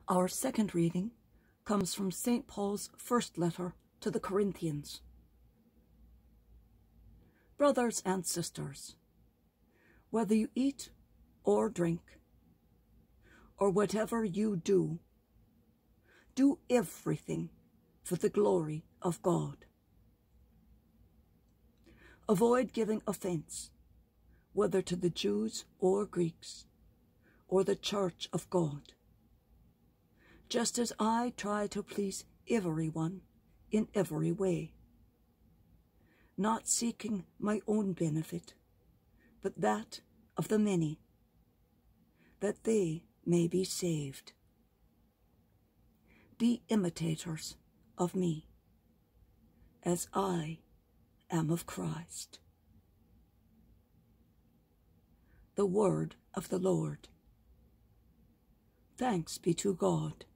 Our second reading comes from St. Paul's first letter to the Corinthians. Brothers and sisters, whether you eat or drink, or whatever you do, do everything for the glory of God. Avoid giving offense, whether to the Jews or Greeks, or the Church of God, just as I try to please everyone in every way, not seeking my own benefit, but that of the many, that they may be saved. Be imitators of me, as I am of Christ. The word of the Lord. Thanks be to God.